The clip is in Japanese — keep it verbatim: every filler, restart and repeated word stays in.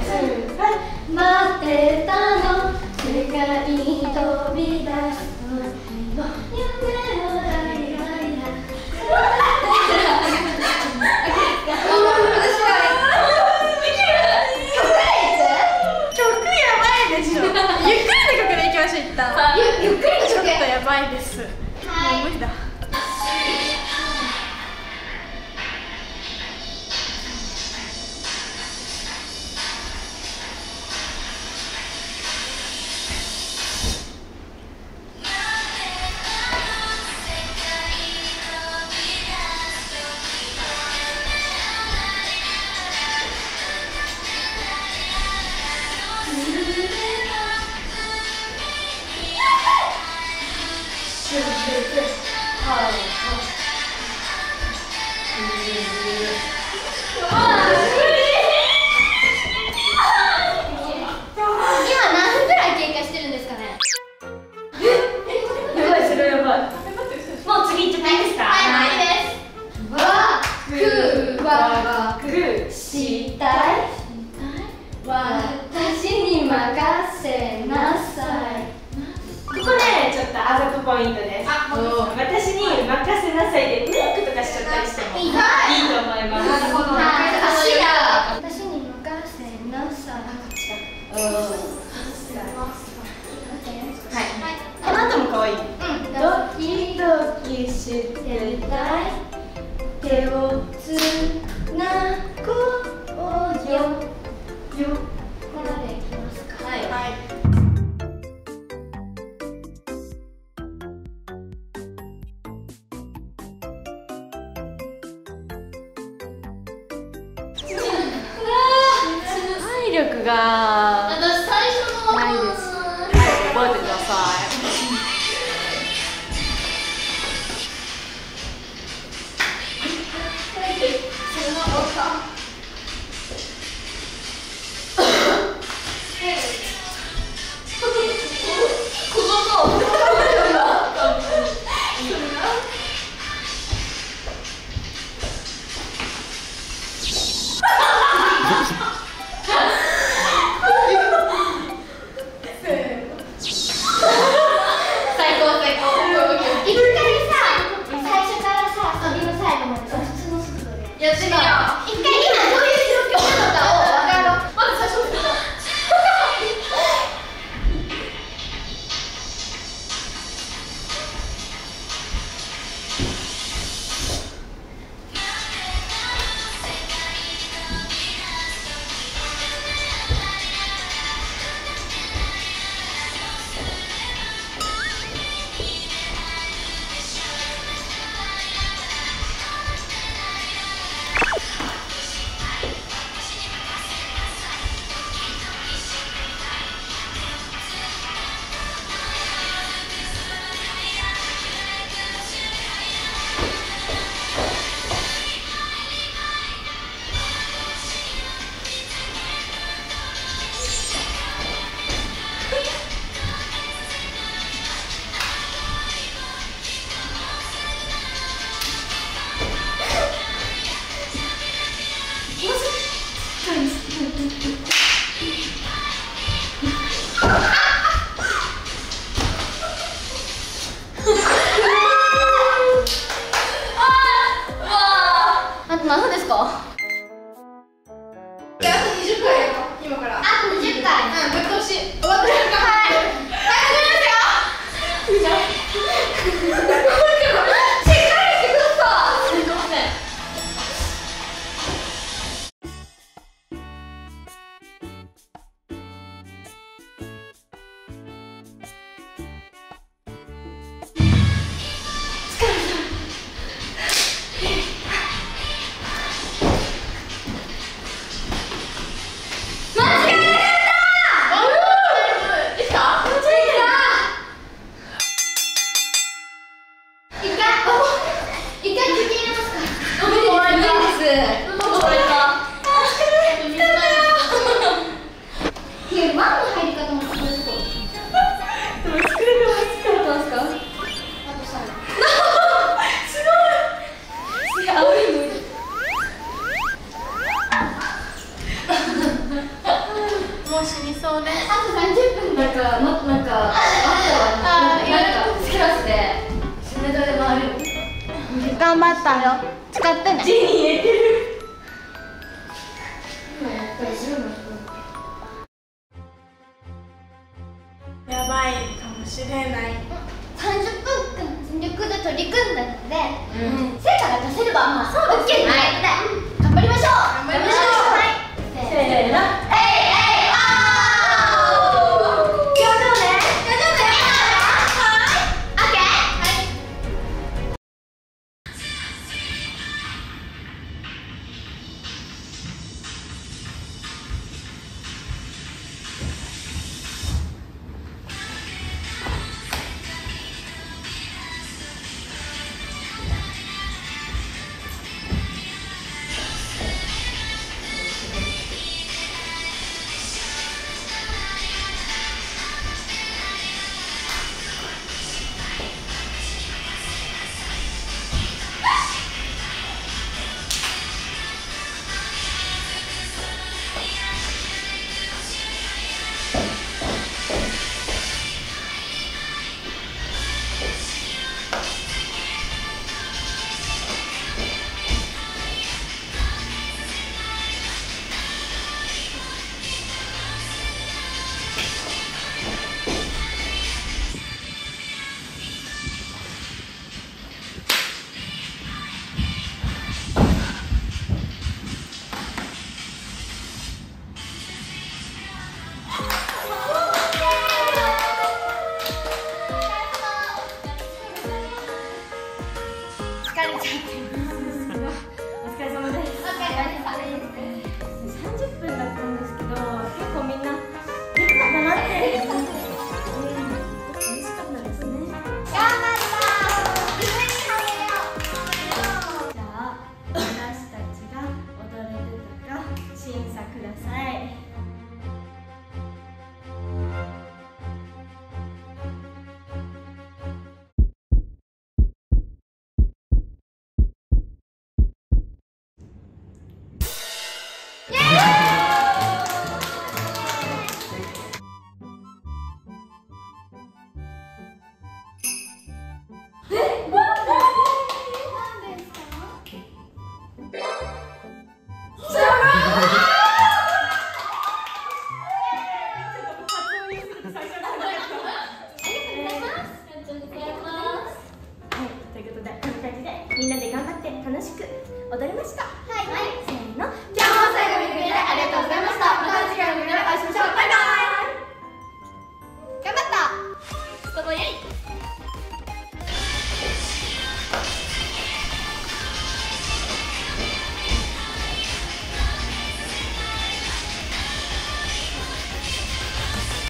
待ってたの世界に飛び出すの夢のライライラゆっくりの曲ちょっとやばいです。もう無理だ。 私に任せなさい。 ここね、ちょっとあざとポイントです。 あ、 私に任せなさいでムックとかしちゃったりしてもいいと思います。 なるほど。 足が私に任せなさい。 はい。この後も可愛い。 ドキドキしてたい。手をつなごうよ。よ。これでいきますか。 はい。 はい。 体力が私最初のないです。覚えてください。 こマンの入り方も楽しそう。 でも作れるますか。 どうですか？あとさ、 すごい。青いの。 もう死にそうです。 あとさんじゅっぷんなんかまなんかああーったわ。なんかクラスで死ぬどで回る。 頑張ったよ。使ってね。 字に入れてる。 やばいかもしれない。 さんじゅっぷんかん全力で取り組んだので、 うん成果が出せればまあそうですけど、はい、頑張りましょう。 頑張りましょう。 はい、 せーの。